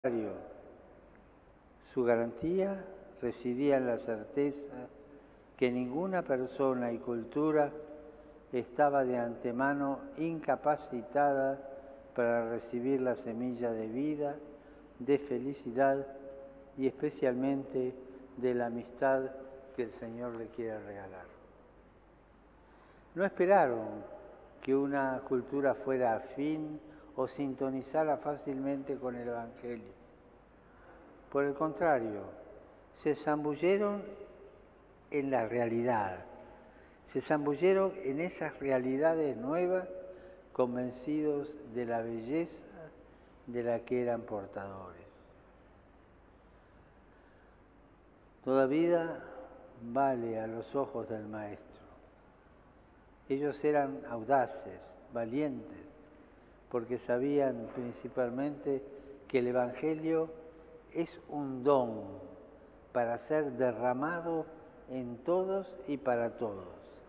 Su garantía residía en la certeza que ninguna persona y cultura estaba de antemano incapacitada para recibir la semilla de vida, de felicidad y especialmente de la amistad que el Señor le quiere regalar. No esperaron que una cultura fuera afín o sintonizara fácilmente con el Evangelio. Por el contrario, se zambulleron en la realidad, se zambulleron en esas realidades nuevas, convencidos de la belleza de la que eran portadores. Toda vida vale a los ojos del Maestro. Ellos eran audaces, valientes, porque sabían principalmente que el Evangelio es un don para ser derramado en todos y para todos.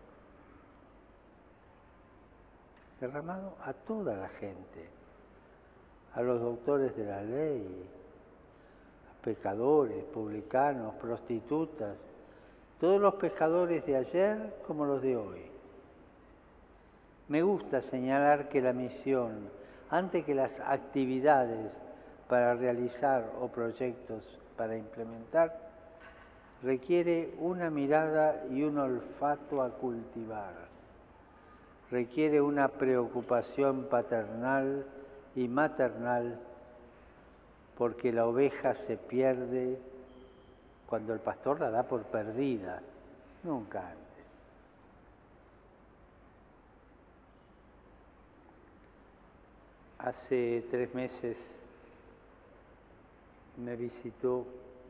Derramado a toda la gente, a los doctores de la ley, a pecadores, publicanos, prostitutas, todos los pecadores de ayer como los de hoy. Me gusta señalar que la misión, antes que las actividades para realizar o proyectos para implementar, requiere una mirada y un olfato a cultivar. Requiere una preocupación paternal y maternal, porque la oveja se pierde cuando el pastor la da por perdida, nunca antes. Hace 3 meses me visitó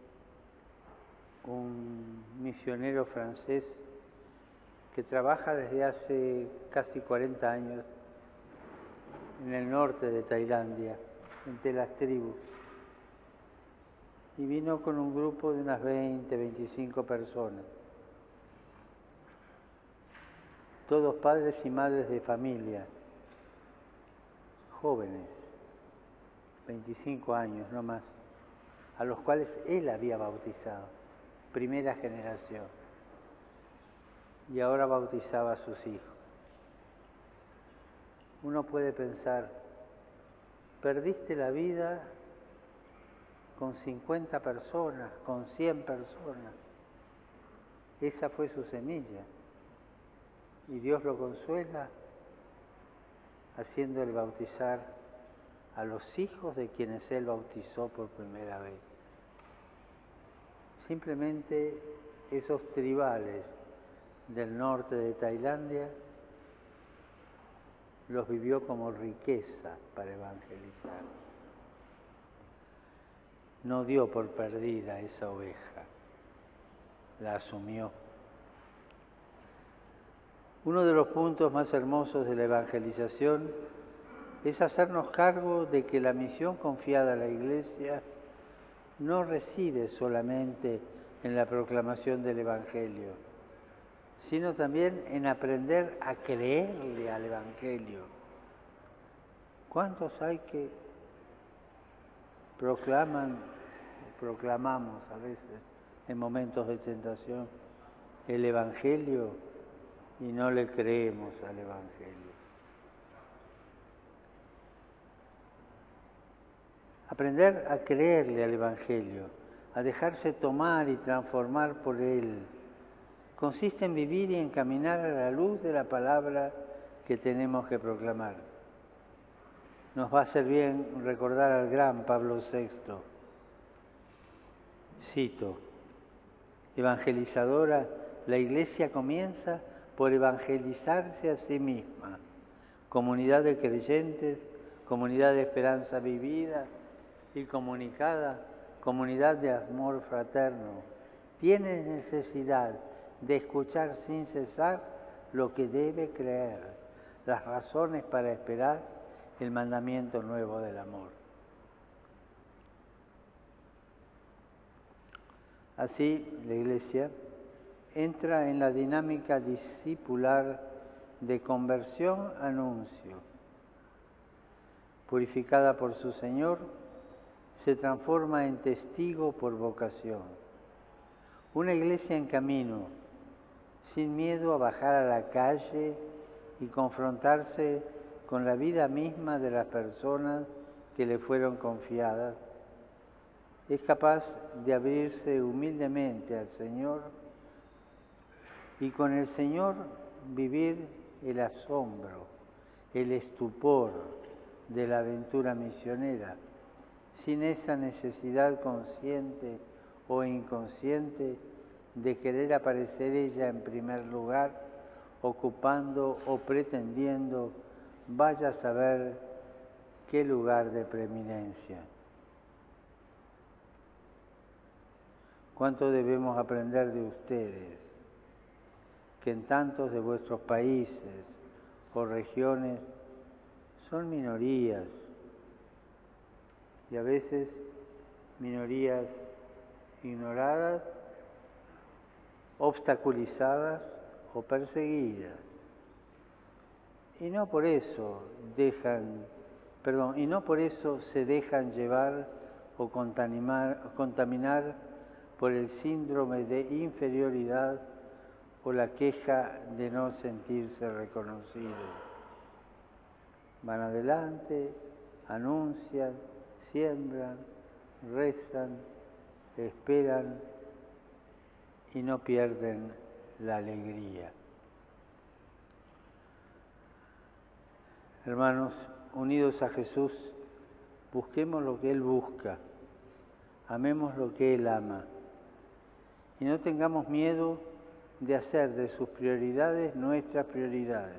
un misionero francés que trabaja desde hace casi 40 años en el norte de Tailandia, entre las tribus. Y vino con un grupo de unas 20, 25 personas. Todos padres y madres de familia, jóvenes, 25 años no más, a los cuales él había bautizado, primera generación, y ahora bautizaba a sus hijos. Uno puede pensar, perdiste la vida con 50 personas, con 100 personas. Esa fue su semilla. Y Dios lo consuela haciéndole bautizar a los hijos de quienes Él bautizó por primera vez. Simplemente esos tribales del norte de Tailandia los vivió como riqueza para evangelizar. No dio por perdida esa oveja, la asumió. Uno de los puntos más hermosos de la evangelización es hacernos cargo de que la misión confiada a la Iglesia no reside solamente en la proclamación del Evangelio, sino también en aprender a creerle al Evangelio. ¿Cuántos hay que proclamamos a veces en momentos de tentación el Evangelio y no le creemos al Evangelio? Aprender a creerle al Evangelio, a dejarse tomar y transformar por él, consiste en vivir y encaminar a la luz de la palabra que tenemos que proclamar. Nos va a hacer bien recordar al gran Pablo VI. Cito: evangelizadora, la Iglesia comienza por evangelizarse a sí misma. Comunidad de creyentes, comunidad de esperanza vivida y comunicada, comunidad de amor fraterno, tiene necesidad de escuchar sin cesar lo que debe creer, las razones para esperar el mandamiento nuevo del amor. Así, la Iglesia entra en la dinámica discipular de conversión-anuncio. Purificada por su Señor, se transforma en testigo por vocación. Una iglesia en camino, sin miedo a bajar a la calle y confrontarse con la vida misma de las personas que le fueron confiadas, es capaz de abrirse humildemente al Señor y con el Señor vivir el asombro, el estupor de la aventura misionera, sin esa necesidad consciente o inconsciente de querer aparecer ella en primer lugar, ocupando o pretendiendo, vaya a saber qué lugar de preeminencia. ¿Cuánto debemos aprender de ustedes, que en tantos de vuestros países o regiones son minorías, y a veces minorías ignoradas, obstaculizadas o perseguidas? Y no por eso se dejan llevar o contaminar por el síndrome de inferioridad o la queja de no sentirse reconocidos. Van adelante, anuncian, siembran, rezan, esperan y no pierden la alegría. Hermanos, unidos a Jesús, busquemos lo que Él busca, amemos lo que Él ama y no tengamos miedo de hacer de sus prioridades nuestras prioridades.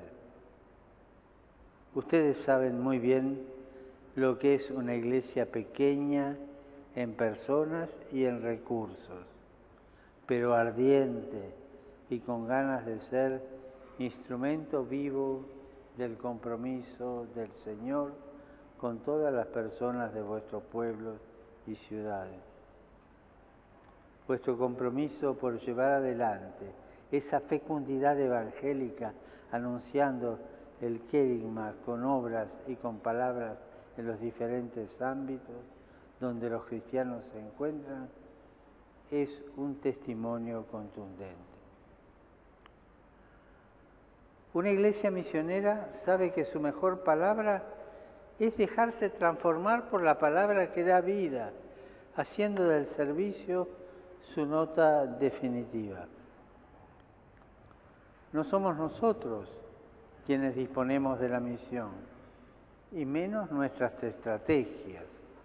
Ustedes saben muy bien lo que es una iglesia pequeña en personas y en recursos, pero ardiente y con ganas de ser instrumento vivo del compromiso del Señor con todas las personas de vuestros pueblos y ciudades. Vuestro compromiso por llevar adelante esa fecundidad evangélica, anunciando el querigma con obras y con palabras en los diferentes ámbitos donde los cristianos se encuentran, es un testimonio contundente. Una iglesia misionera sabe que su mejor palabra es dejarse transformar por la palabra que da vida, haciendo del servicio su nota definitiva. No somos nosotros quienes disponemos de la misión, y menos nuestras estrategias.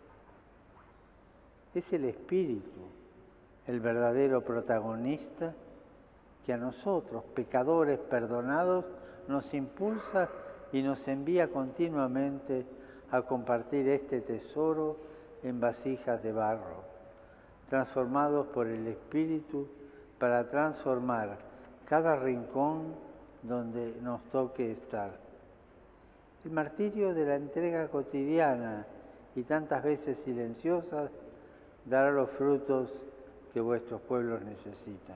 Es el Espíritu, el verdadero protagonista, que a nosotros, pecadores perdonados, nos impulsa y nos envía continuamente a compartir este tesoro en vasijas de barro, transformados por el Espíritu para transformar cada rincón donde nos toque estar. El martirio de la entrega cotidiana y tantas veces silenciosa dará los frutos que vuestros pueblos necesitan.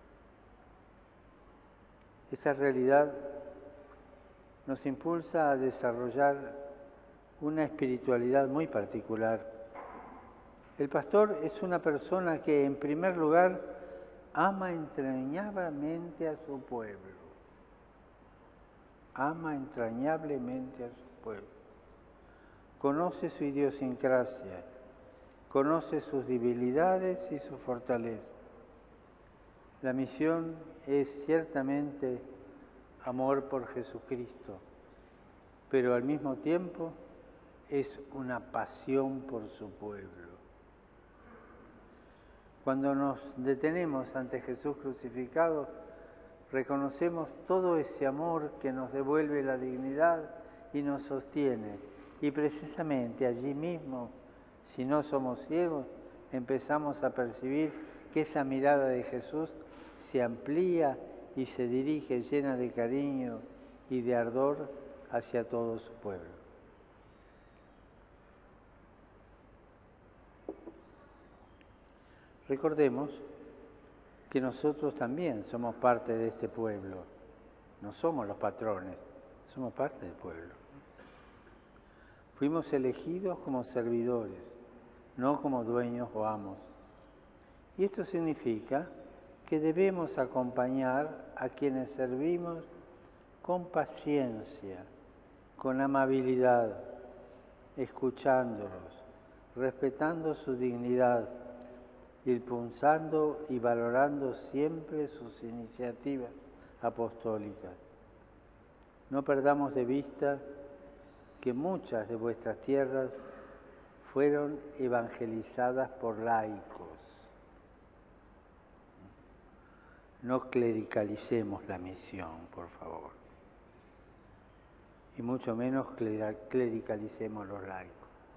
Esta realidad nos impulsa a desarrollar una espiritualidad muy particular. El pastor es una persona que, en primer lugar, ama entrañablemente a su pueblo. Ama entrañablemente a su pueblo. Conoce su idiosincrasia, conoce sus debilidades y su fortaleza. La misión es ciertamente amor por Jesucristo, pero al mismo tiempo es una pasión por su pueblo. Cuando nos detenemos ante Jesús crucificado, reconocemos todo ese amor que nos devuelve la dignidad y nos sostiene. Y precisamente allí mismo, si no somos ciegos, empezamos a percibir que esa mirada de Jesús se amplía y se dirige llena de cariño y de ardor hacia todo su pueblo. Recordemos que nosotros también somos parte de este pueblo. No somos los patrones, somos parte del pueblo. Fuimos elegidos como servidores, no como dueños o amos. Y esto significa que debemos acompañar a quienes servimos con paciencia, con amabilidad, escuchándolos, respetando su dignidad, impulsando y valorando siempre sus iniciativas apostólicas. No perdamos de vista que muchas de vuestras tierras fueron evangelizadas por laicos. No clericalicemos la misión, por favor. Y mucho menos clericalicemos los laicos.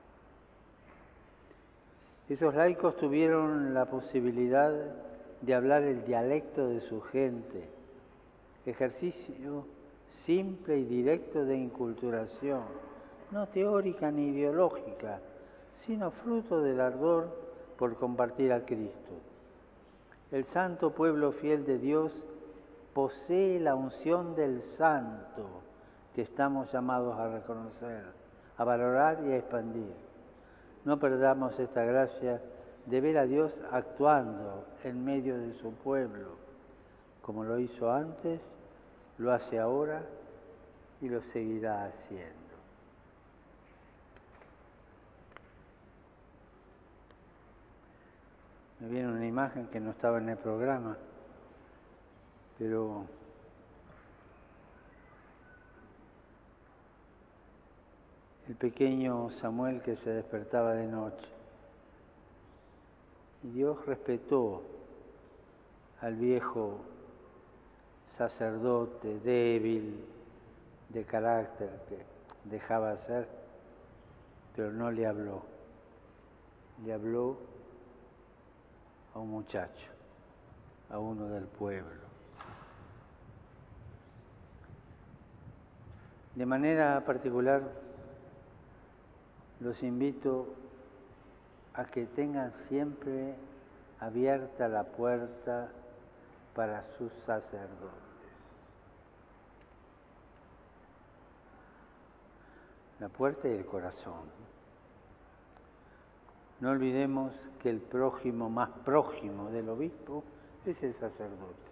Esos laicos tuvieron la posibilidad de hablar el dialecto de su gente, ejercicio simple y directo de inculturación, no teórica ni ideológica, sino fruto del ardor por compartir a Cristo. El santo pueblo fiel de Dios posee la unción del santo que estamos llamados a reconocer, a valorar y a expandir. No perdamos esta gracia de ver a Dios actuando en medio de su pueblo, como lo hizo antes, lo hace ahora y lo seguirá haciendo. Me viene una imagen que no estaba en el programa, pero el pequeño Samuel que se despertaba de noche. Y Dios respetó al viejo sacerdote débil de carácter que dejaba ser, pero no le habló. Le habló a un muchacho, a uno del pueblo. De manera particular, los invito a que tengan siempre abierta la puerta para sus sacerdotes. La puerta y el corazón. No olvidemos que el prójimo más prójimo del obispo es el sacerdote.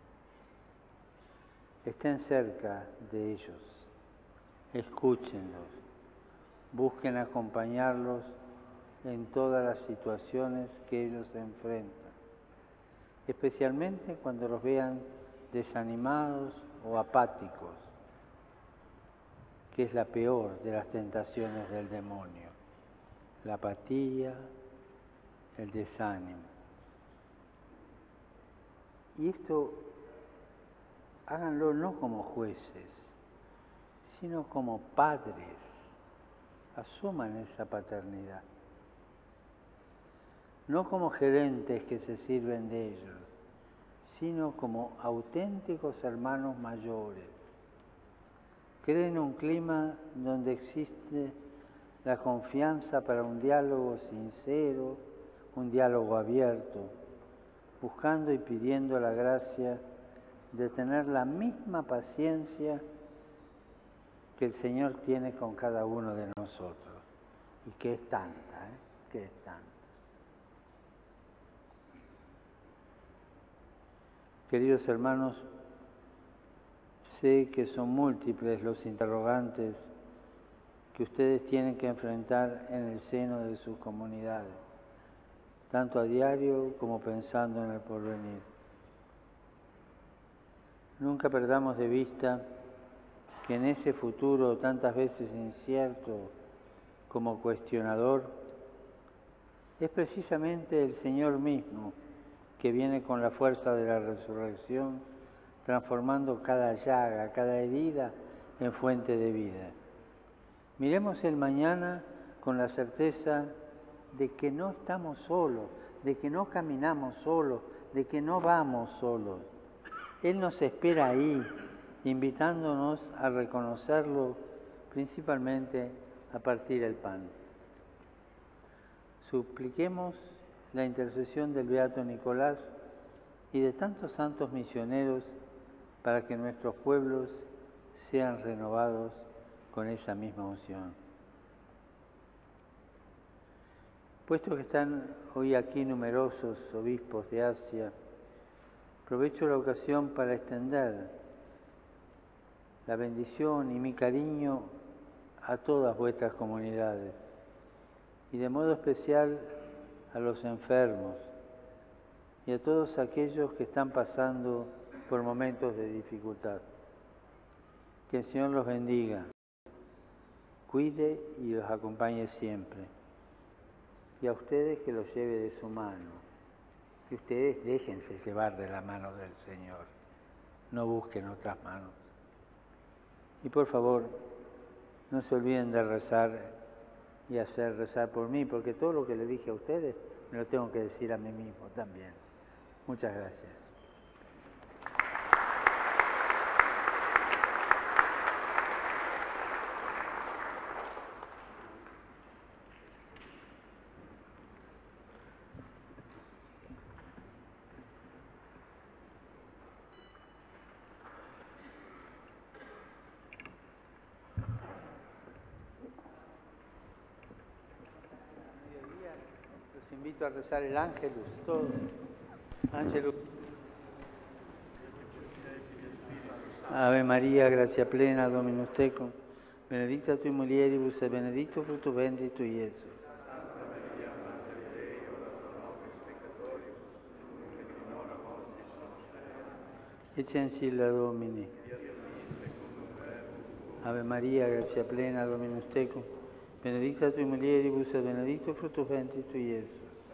Estén cerca de ellos, escúchenlos, busquen acompañarlos en todas las situaciones que ellos enfrentan, especialmente cuando los vean desanimados o apáticos, que es la peor de las tentaciones del demonio. La apatía, el desánimo. Y esto háganlo no como jueces, sino como padres. Asuman esa paternidad. No como gerentes que se sirven de ellos, sino como auténticos hermanos mayores. Creen un clima donde existe la confianza para un diálogo sincero, un diálogo abierto, buscando y pidiendo la gracia de tener la misma paciencia que el Señor tiene con cada uno de nosotros, y que es tanta, que es tanta. Queridos hermanos, sé que son múltiples los interrogantes que ustedes tienen que enfrentar en el seno de sus comunidades, tanto a diario como pensando en el porvenir. Nunca perdamos de vista que en ese futuro tantas veces incierto como cuestionador, es precisamente el Señor mismo que viene con la fuerza de la resurrección, transformando cada llaga, cada herida en fuente de vida. Miremos el mañana con la certeza de que no estamos solos, de que no caminamos solos, de que no vamos solos. Él nos espera ahí, invitándonos a reconocerlo principalmente a partir del pan. Supliquemos la intercesión del Beato Nicolás y de tantos santos misioneros para que nuestros pueblos sean renovados con esa misma unción. Puesto que están hoy aquí numerosos obispos de Asia, aprovecho la ocasión para extender la bendición y mi cariño a todas vuestras comunidades y de modo especial a los enfermos y a todos aquellos que están pasando por momentos de dificultad. Que el Señor los bendiga, cuide y los acompañe siempre. Y a ustedes que los lleve de su mano. Que ustedes déjense llevar de la mano del Señor. No busquen otras manos. Y por favor, no se olviden de rezar y hacer rezar por mí, porque todo lo que le dije a ustedes me lo tengo que decir a mí mismo también. Muchas gracias. Los invito a rezar el Ángelus, todos. Ángelus. Ave María, gracia plena, Dominus tecum, benedicta tui mulieribus et benedictus fructus ventris tui, Iesus. Ecce ancilla Domini. Ave María, gracia plena, Dominus tecum, benedicta tui mulieribus et benedictus fructus ventris tui, Iesus.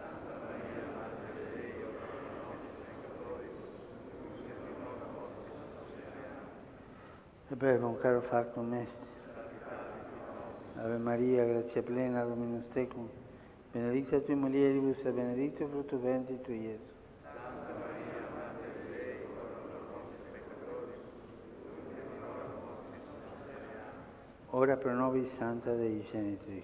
Verbum caro factum est. Ave Maria, gratia plena, Dominus tecum, benedicta tui mulieribus et benedictus fructus ventris tui, Iesus. Ora pro nobis Santa Dei Genitrix.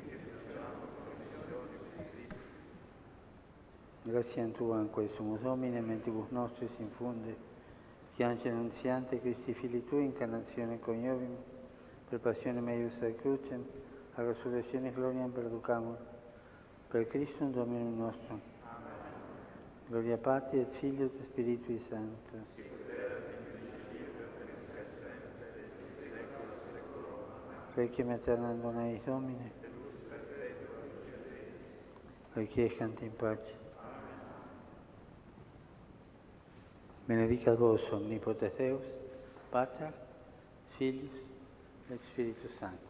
Gratiam Tuam, quae sumus Domine, mentibus nostris infunde, che angelo annunziante Christi Fili Tui, incarnatione coniovim, per passione meius et crucem, a resurrectione gloriam perducamur, per Christum Dominum nostrum. Gloria Patri et Filio et Spiritui Sancto. Requiem aeternam dona eis Domine. Requiescant in pace. Benedicat vos omnipotens Deus, Pater, Filius et Spiritus Sanctus.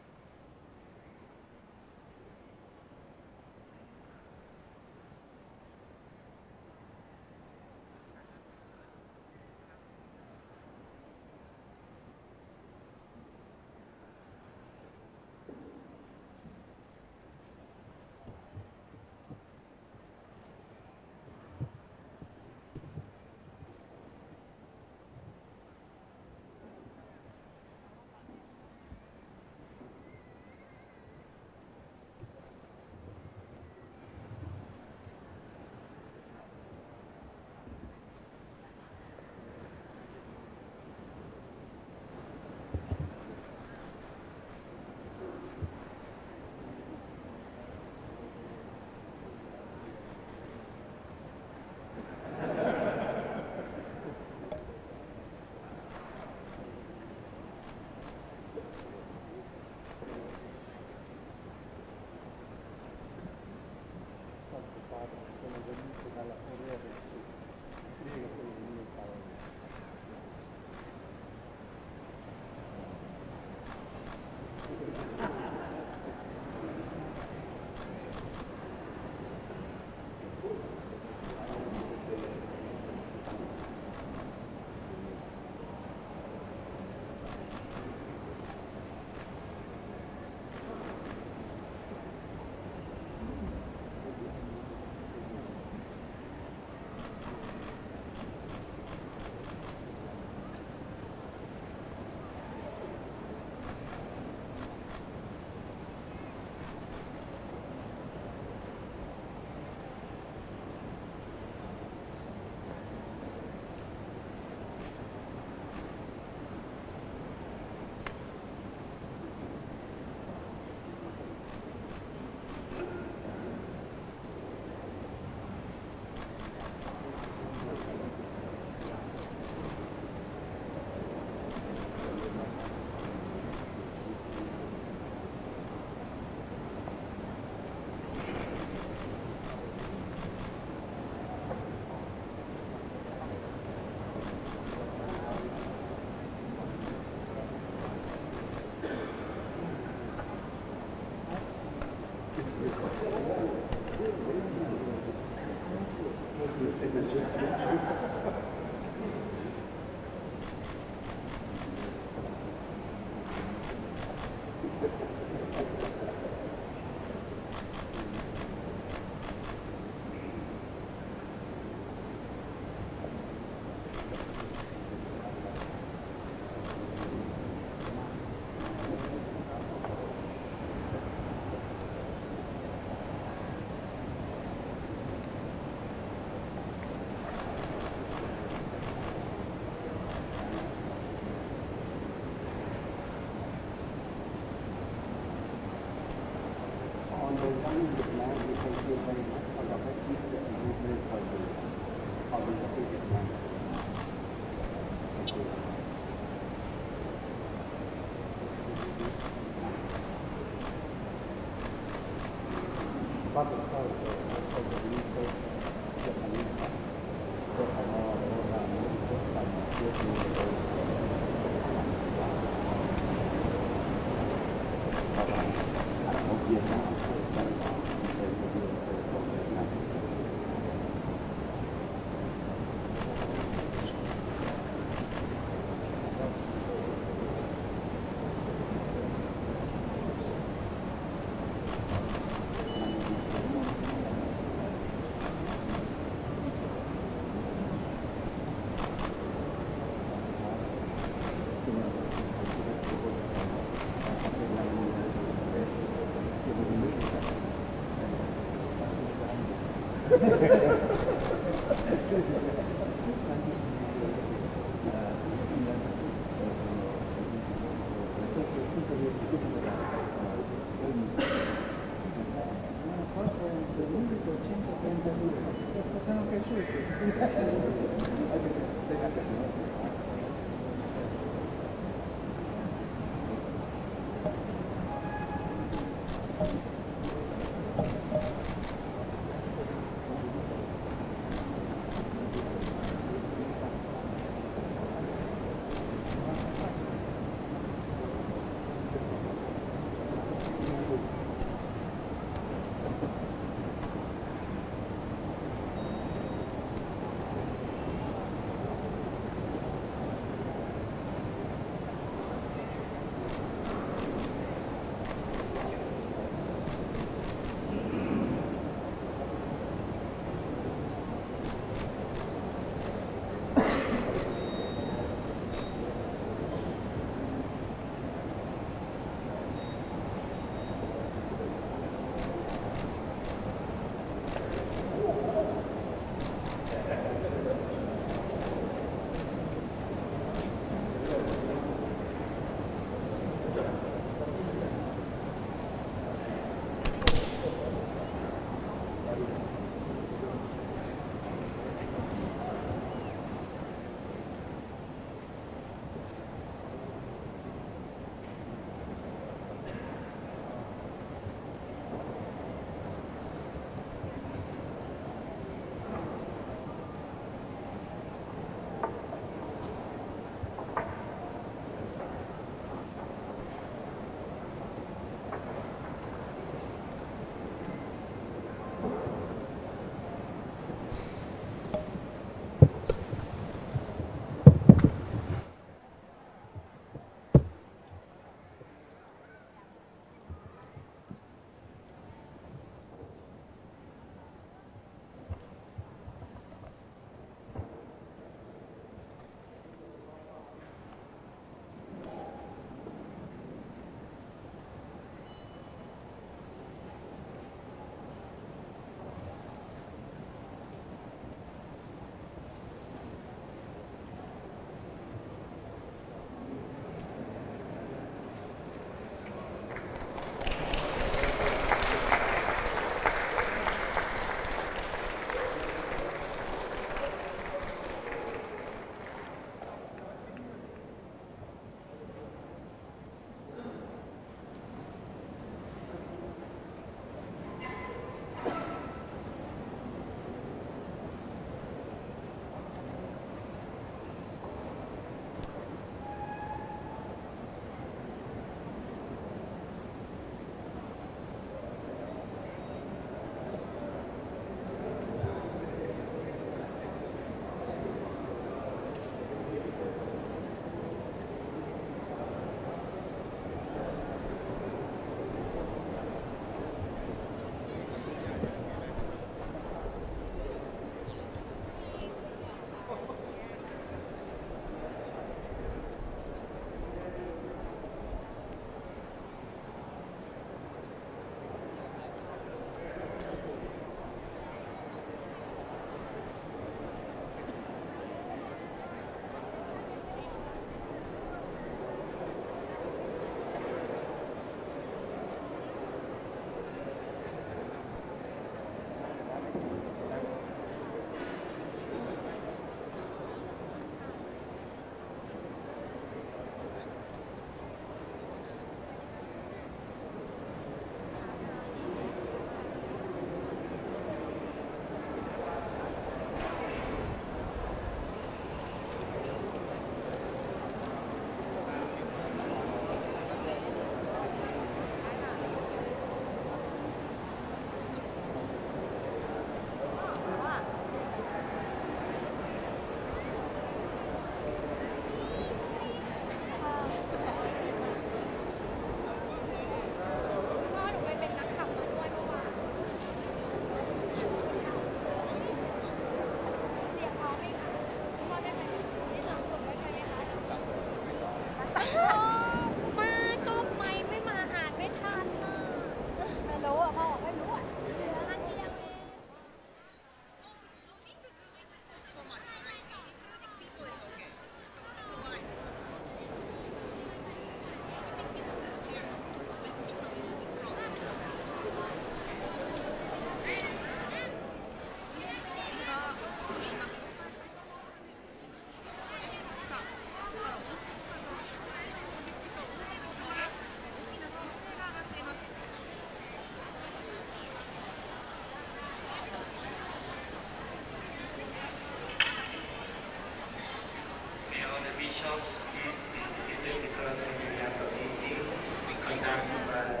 bishops is dedicated because we are community. We conduct by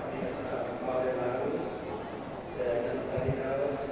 popemobile, the cardinals,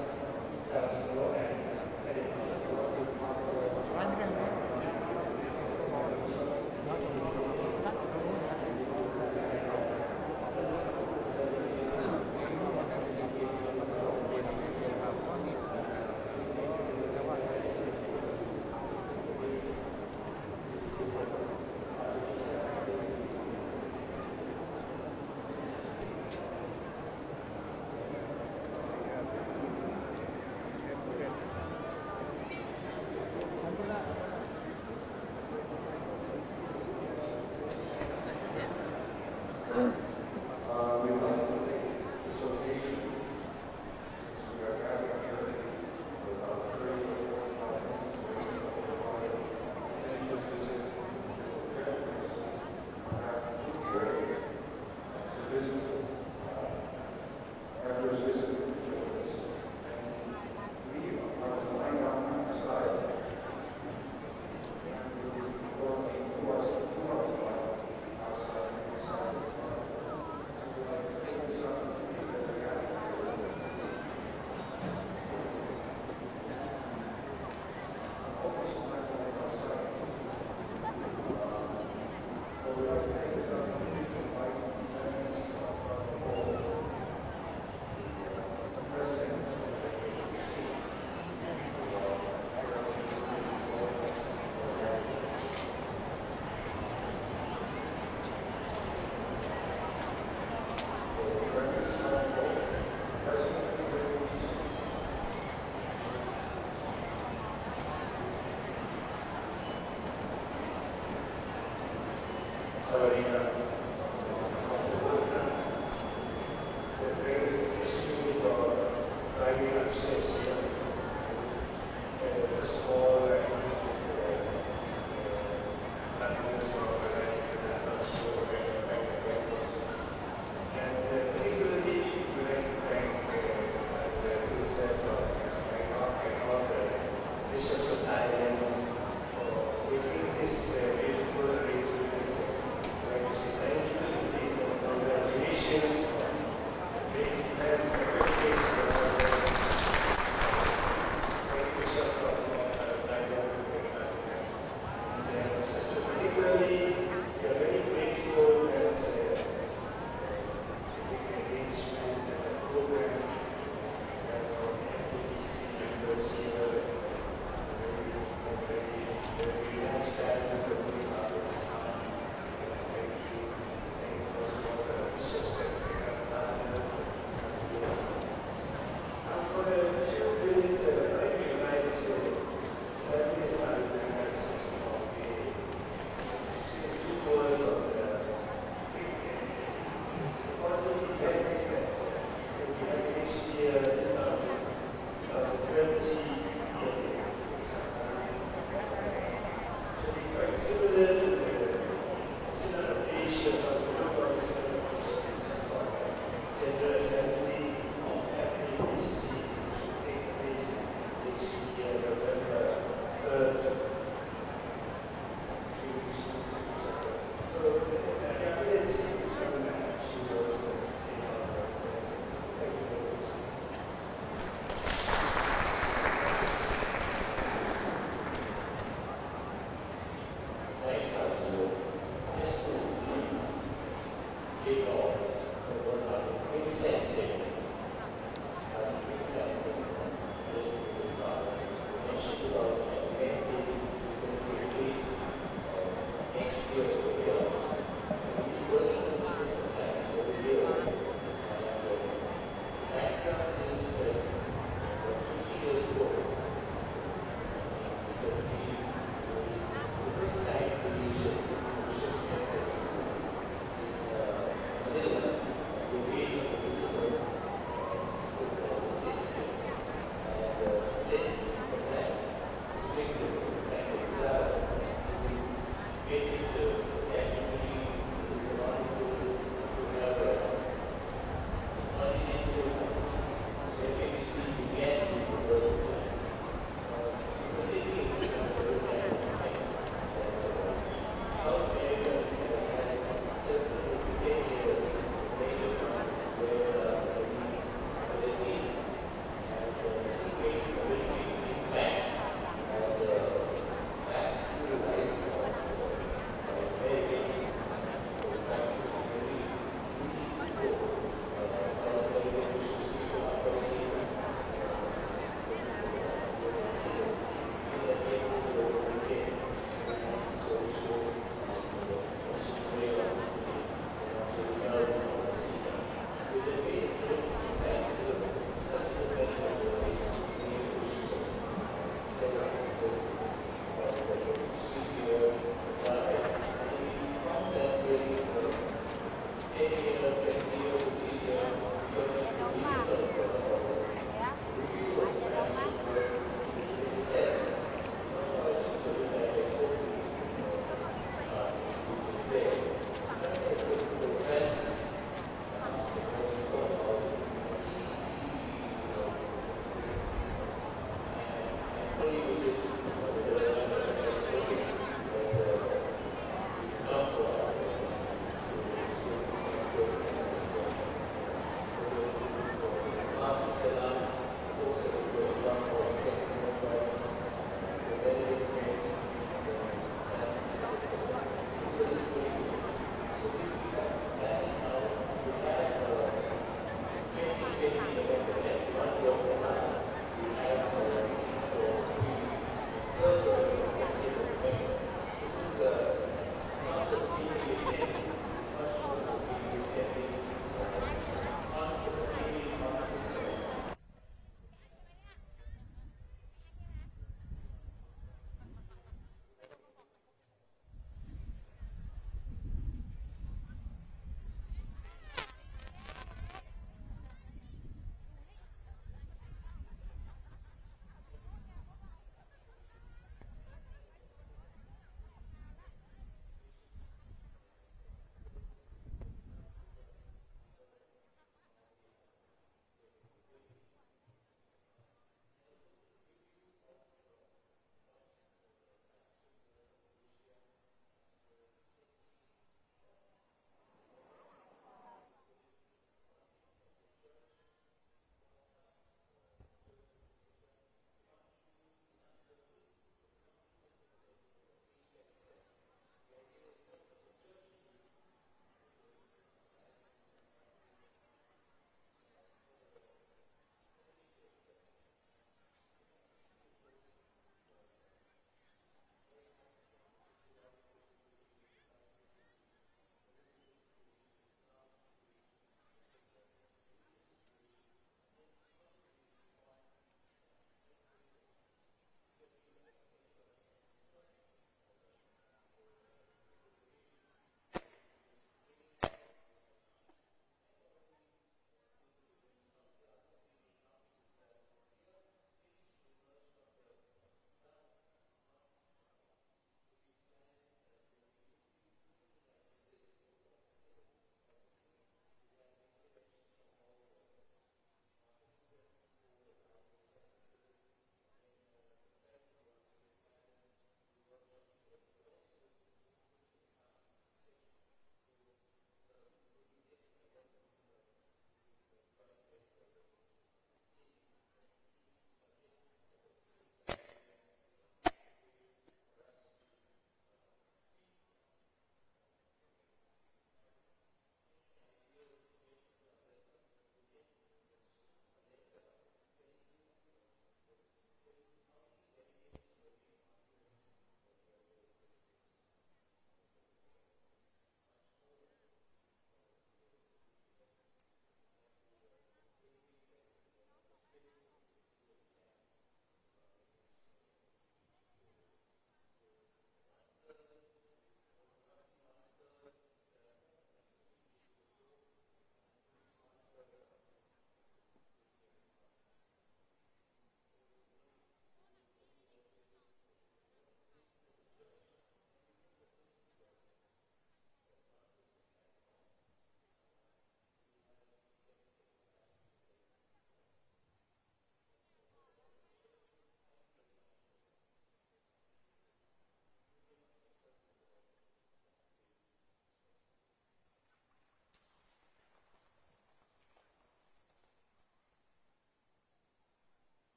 Similar